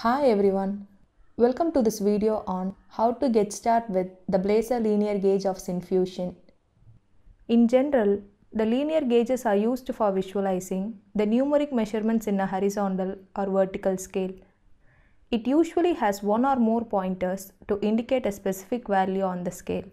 Hi everyone, welcome to this video on how to get started with the Blazor Linear Gauge of Syncfusion. In general, the linear gauges are used for visualizing the numeric measurements in a horizontal or vertical scale. It usually has one or more pointers to indicate a specific value on the scale.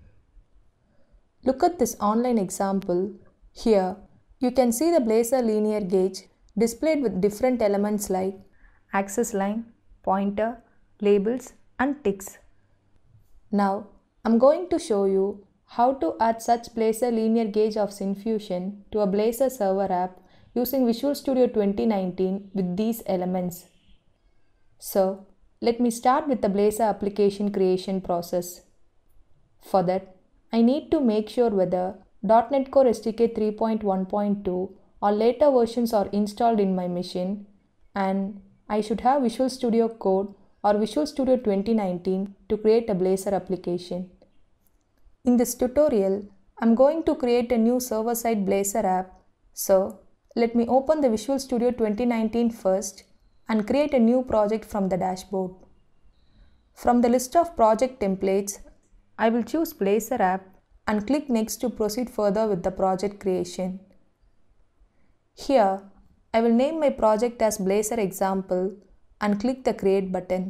Look at this online example. Here, you can see the Blazor Linear Gauge displayed with different elements like axis line, pointer, labels and ticks. Now, I'm going to show you how to add such Blazor Linear Gauge of Syncfusion to a Blazor Server app using Visual Studio 2019 with these elements. So, let me start with the Blazor application creation process. For that, I need to make sure whether .NET Core SDK 3.1.2 or later versions are installed in my machine, and I should have Visual Studio Code or Visual Studio 2019 to create a Blazor application. In this tutorial, I'm going to create a new server-side Blazor app. So, let me open the Visual Studio 2019 first and create a new project from the dashboard. From the list of project templates, I will choose Blazor app and click Next to proceed further with the project creation. Here, I will name my project as Blazor Example and click the Create button.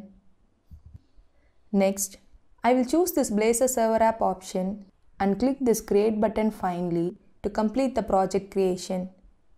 Next, I will choose this Blazor Server app option and click this Create button finally to complete the project creation.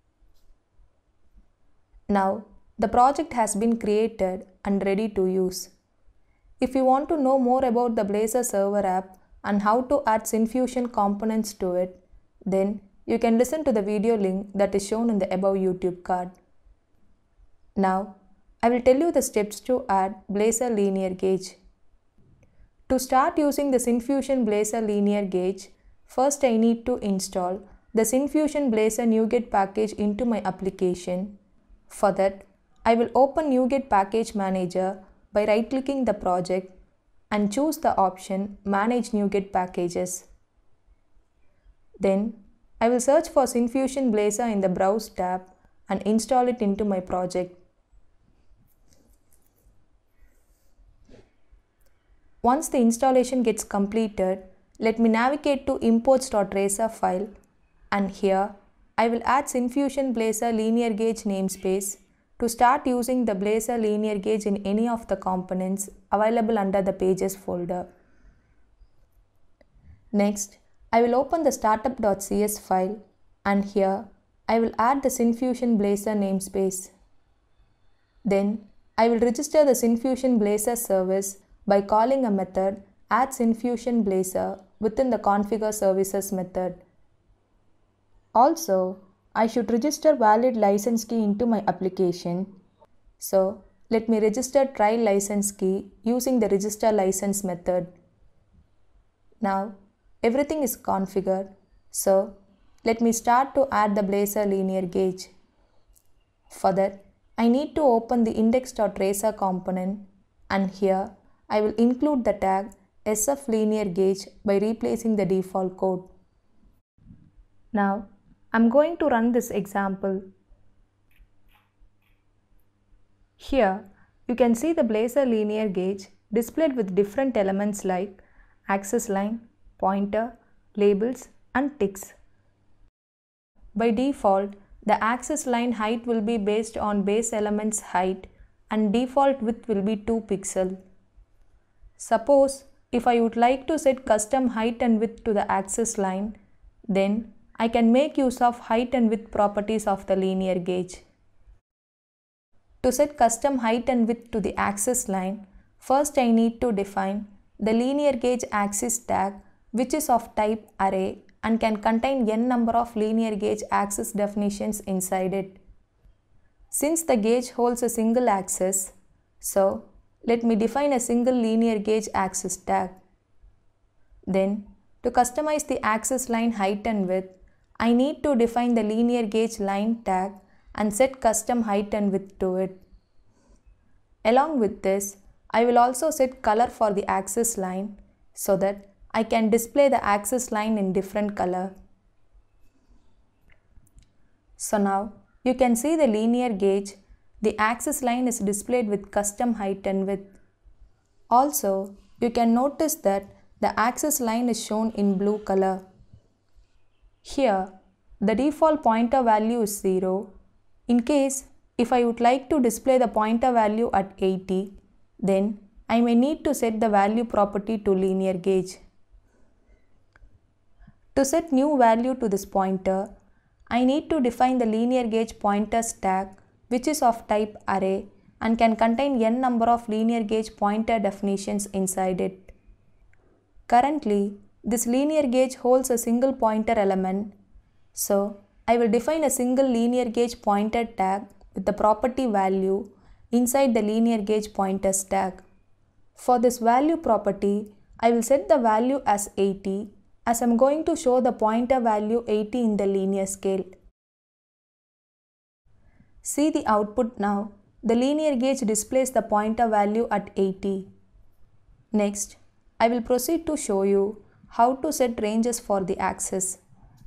Now, the project has been created and ready to use. If you want to know more about the Blazor Server app and how to add Syncfusion components to it, then you can listen to the video link that is shown in the above YouTube card. Now, I will tell you the steps to add Blazor Linear Gauge. To start using the Syncfusion Blazor Linear Gauge, first I need to install the Syncfusion Blazor NuGet package into my application. For that, I will open NuGet Package Manager by right-clicking the project and choose the option Manage NuGet Packages. Then, I will search for Syncfusion Blazor in the Browse tab and install it into my project. Once the installation gets completed, let me navigate to imports.razor file, and here I will add Syncfusion Blazor Linear Gauge namespace to start using the Blazor Linear Gauge in any of the components available under the Pages folder. Next, I will open the startup.cs file, and here I will add the Syncfusion Blazor namespace. Then I will register the Syncfusion Blazor service by calling a method add Syncfusion Blazor within the configure services method. Also, I should register valid license key into my application. So, let me register trial license key using the register license method. Now, everything is configured, so let me start to add the Blazor Linear Gauge. For that, I need to open the index.razor component, and here I will include the tag SF Linear Gauge by replacing the default code. Now, I'm going to run this example. Here, you can see the Blazor Linear Gauge displayed with different elements like axis line, pointer, labels and ticks. By default, the axis line height will be based on base element's height and default width will be 2 pixels. Suppose if I would like to set custom height and width to the axis line, then I can make use of height and width properties of the linear gauge. To set custom height and width to the axis line, first I need to define the linear gauge axis tag, which is of type array and can contain n number of linear gauge axis definitions inside it. Since the gauge holds a single axis, so let me define a single linear gauge axis tag. Then, to customize the axis line height and width, I need to define the linear gauge line tag and set custom height and width to it. Along with this, I will also set color for the axis line so that I can display the axis line in different color. So now you can see the linear gauge the axis line is displayed with custom height and width. Also, you can notice that the axis line is shown in blue color. Here, the default pointer value is 0. In case, if I would like to display the pointer value at 80, then I may need to set the value property to linear gauge. To set new value to this pointer, I need to define the linear gauge pointer stack, which is of type array and can contain n number of linear gauge pointer definitions inside it. Currently, this linear gauge holds a single pointer element, so I will define a single linear gauge pointer tag with the property value inside the linear gauge pointer stack. For this value property, I will set the value as 80 as I am going to show the pointer value 80 in the linear scale. See the output now. The linear gauge displays the pointer value at 80. Next, I will proceed to show you how to set ranges for the axis.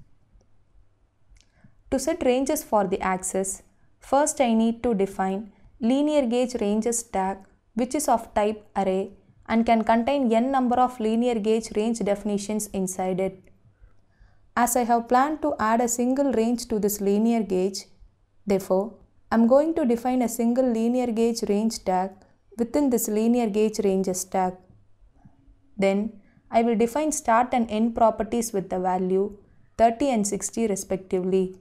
To set ranges for the axis, first I need to define linear gauge ranges tag, which is of type array and can contain n number of linear gauge range definitions inside it. As I have planned to add a single range to this linear gauge, therefore, I am going to define a single linear gauge range tag within this linear gauge ranges tag. Then, I will define start and end properties with the value 30 and 60 respectively.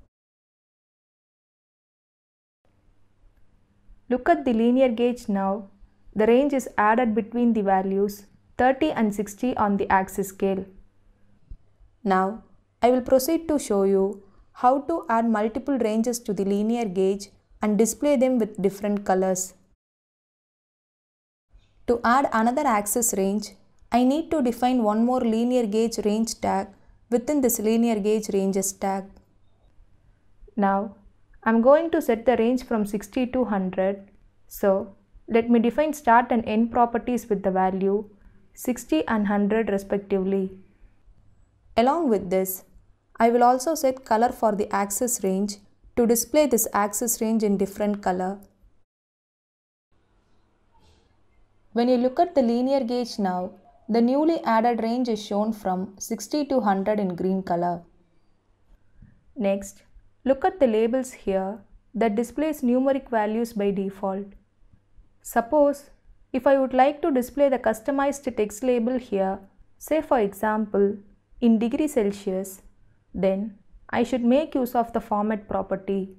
Look at the linear gauge now. The range is added between the values 30 and 60 on the axis scale. Now, I will proceed to show you how to add multiple ranges to the linear gauge and display them with different colors. To add another axis range, I need to define one more linear gauge range tag within this linear gauge ranges tag. Now, I am going to set the range from 60 to 100. So, let me define start and end properties with the value 60 and 100 respectively. Along with this, I will also set color for the axis range to display this axis range in different color. When you look at the linear gauge now, the newly added range is shown from 60 to 100 in green color. Next, look at the labels here that displays numeric values by default. Suppose, if I would like to display the customized text label here, say for example, in degree Celsius, then I should make use of the format property.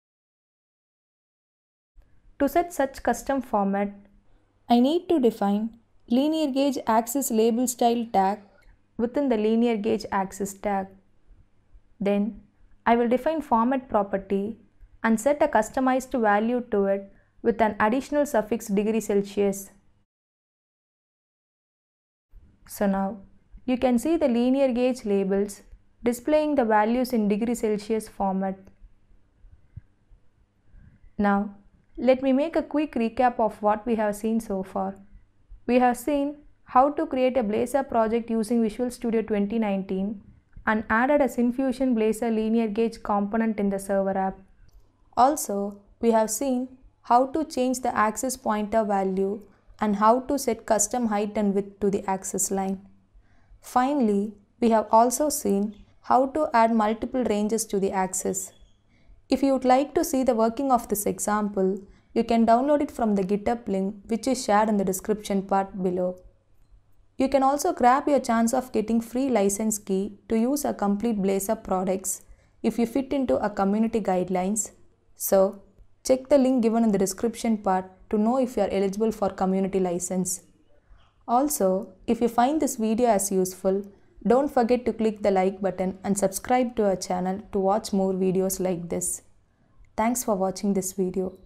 To set such custom format, I need to define linear gauge axis label style tag within the linear gauge axis tag. Then, I will define format property and set a customized value to it with an additional suffix degree Celsius. So now, you can see the linear gauge labels displaying the values in degree Celsius format. Now, let me make a quick recap of what we have seen so far. We have seen how to create a Blazor project using Visual Studio 2019 and added a Syncfusion Blazor Linear Gauge component in the server app. Also, we have seen how to change the axis pointer value and how to set custom height and width to the axis line. Finally, we have also seen how to add multiple ranges to the axis. If you would like to see the working of this example, you can download it from the GitHub link which is shared in the description part below. You can also grab your chance of getting free license key to use a complete Blazor products if you fit into a community guidelines. So, check the link given in the description part to know if you are eligible for community license. Also, if you find this video as useful, don't forget to click the like button and subscribe to our channel to watch more videos like this. Thanks for watching this video.